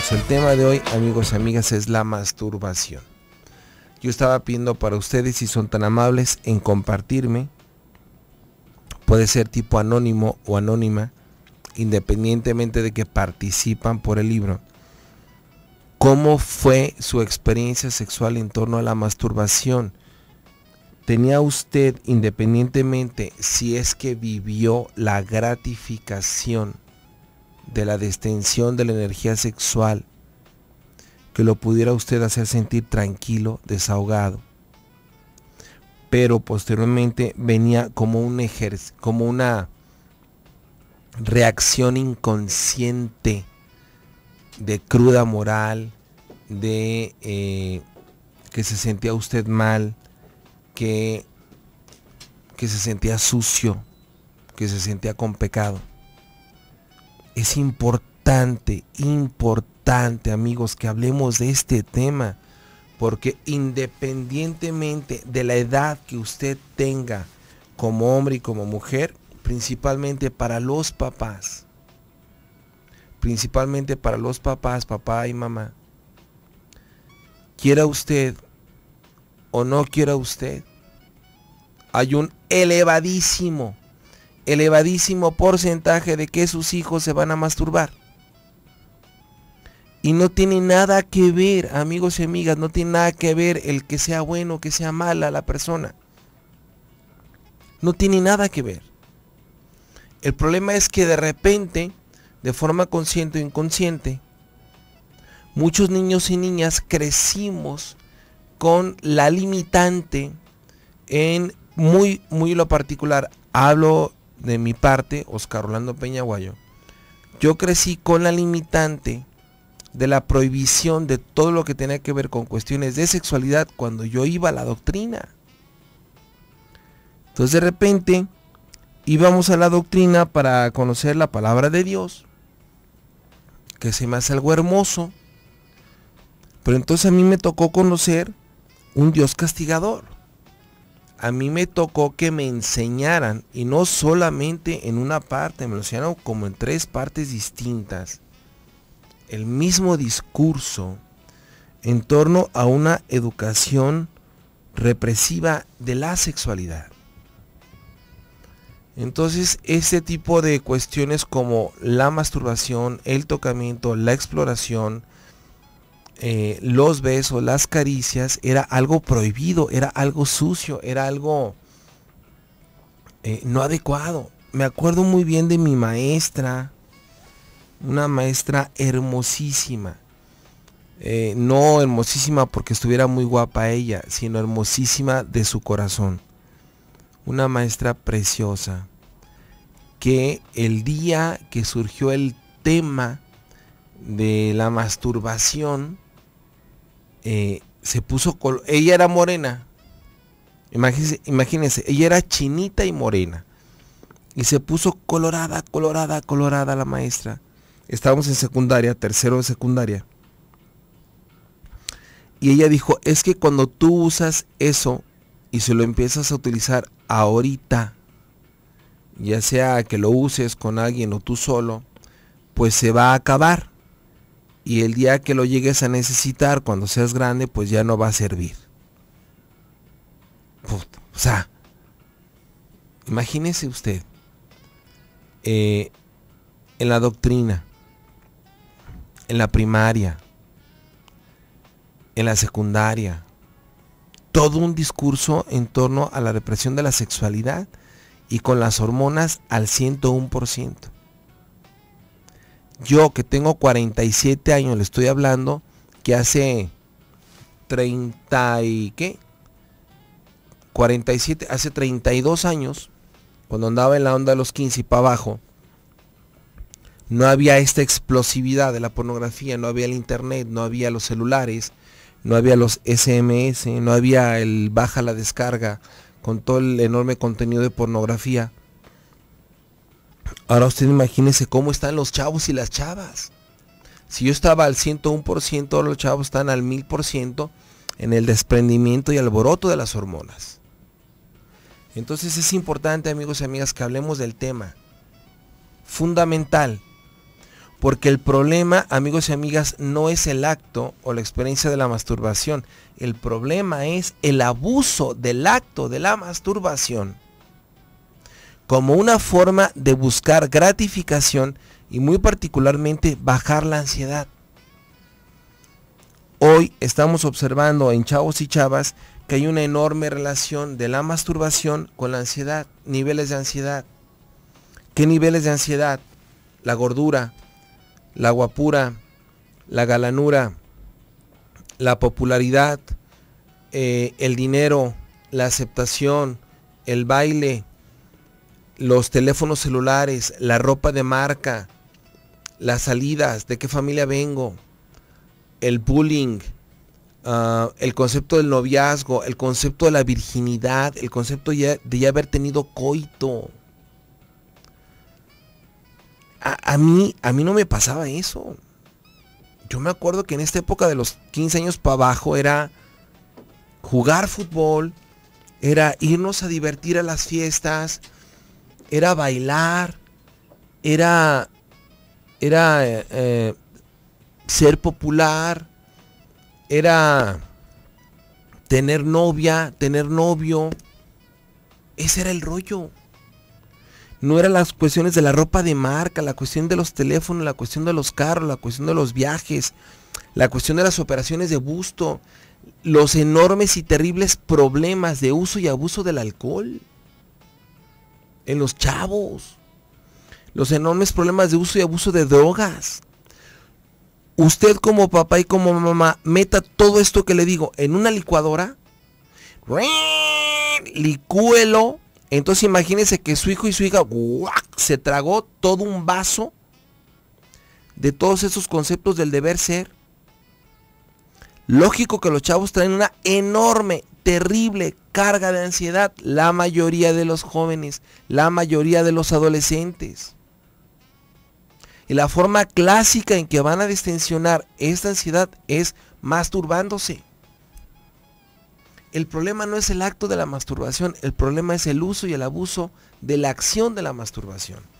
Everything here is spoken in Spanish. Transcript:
amigos. El tema de hoy, amigos y amigas, es la masturbación. Yo estaba pidiendo para ustedes, si son tan amables, en compartirme. Puede ser tipo anónimo o anónima, independientemente de que participan por el libro. ¿Cómo fue su experiencia sexual en torno a la masturbación? ¿Tenía usted, independientemente si es que vivió la gratificación de la distensión de la energía sexual, que lo pudiera usted hacer sentir tranquilo, desahogado, pero posteriormente venía como como una reacción inconsciente de cruda moral, de que se sentía usted mal, que se sentía sucio, que se sentía con pecado? Es importante, amigos, que hablemos de este tema, porque independientemente de la edad que usted tenga como hombre y como mujer, principalmente para los papás, papá y mamá, quiera usted o no quiera usted, hay un elevadísimo porcentaje de que sus hijos se van a masturbar. Y no tiene nada que ver, amigos y amigas, no tiene nada que ver el que sea bueno o que sea mala la persona. No tiene nada que ver. El problema es que de repente, de forma consciente o inconsciente, muchos niños y niñas crecimos con la limitante en muy lo particular. Hablo de mi parte, Oscar Rolando Peña Aguayo. Yo crecí con la limitante de la prohibición de todo lo que tenía que ver con cuestiones de sexualidad cuando yo iba a la doctrina. Entonces de repente íbamos a la doctrina para conocer la palabra de Dios, que se me hace algo hermoso, pero entonces a mí me tocó conocer un Dios castigador. A mí me tocó que me enseñaran, y no solamente en una parte, me lo enseñaron como en 3 partes distintas, el mismo discurso en torno a una educación represiva de la sexualidad. Entonces, este tipo de cuestiones como la masturbación, el tocamiento, la exploración, los besos, las caricias, era algo prohibido, era algo sucio, era algo no adecuado. Me acuerdo muy bien de mi maestra, una maestra hermosísima, no hermosísima porque estuviera muy guapa ella, sino hermosísima de su corazón. Una maestra preciosa, que el día que surgió el tema de la masturbación, se puso, ella era morena, imagínense, ella era chinita y morena, y se puso colorada la maestra. Estábamos en secundaria, tercero de secundaria, y ella dijo, es que cuando tú usas eso y se lo empiezas a utilizar ahorita, ya sea que lo uses con alguien o tú solo, pues se va a acabar. Y el día que lo llegues a necesitar, cuando seas grande, pues ya no va a servir. O sea, imagínese usted, en la doctrina, en la primaria, en la secundaria, todo un discurso en torno a la represión de la sexualidad y con las hormonas al 101%. Yo que tengo 47 años, le estoy hablando que hace 30 y ¿qué? 47, hace 32 años, cuando andaba en la onda de los 15 y para abajo, no había esta explosividad de la pornografía, no había el internet, no había los celulares, no había los SMS, no había el baja la descarga con todo el enorme contenido de pornografía. Ahora usted imagínese cómo están los chavos y las chavas. Si yo estaba al 101%, ahora los chavos están al 1000% en el desprendimiento y alboroto de las hormonas. Entonces es importante, amigos y amigas, que hablemos del tema fundamental. Porque el problema, amigos y amigas, no es el acto o la experiencia de la masturbación. El problema es el abuso del acto de la masturbación como una forma de buscar gratificación y muy particularmente bajar la ansiedad. Hoy estamos observando en chavos y chavas que hay una enorme relación de la masturbación con la ansiedad, niveles de ansiedad. ¿Qué niveles de ansiedad? La gordura, la guapura, la galanura, la popularidad, el dinero, la aceptación, el baile, los teléfonos celulares, la ropa de marca, las salidas, de qué familia vengo, el bullying, el concepto del noviazgo, el concepto de la virginidad, el concepto de ya haber tenido coito. A mí no me pasaba eso. Yo me acuerdo que en esta época de los 15 años para abajo era jugar fútbol, era irnos a divertir a las fiestas, era bailar, era ser popular, era tener novia, tener novio. Ese era el rollo. No eran las cuestiones de la ropa de marca, la cuestión de los teléfonos, la cuestión de los carros, la cuestión de los viajes, la cuestión de las operaciones de busto, los enormes y terribles problemas de uso y abuso del alcohol en los chavos, los enormes problemas de uso y abuso de drogas. Usted como papá y como mamá, meta todo esto que le digo en una licuadora, licúelo. Entonces imagínense que su hijo y su hija se tragó todo un vaso de todos esos conceptos del deber ser. Lógico que los chavos traen una enorme, terrible carga de ansiedad. La mayoría de los jóvenes, la mayoría de los adolescentes. Y la forma clásica en que van a distensionar esta ansiedad es masturbándose. El problema no es el acto de la masturbación, el problema es el uso y el abuso de la acción de la masturbación.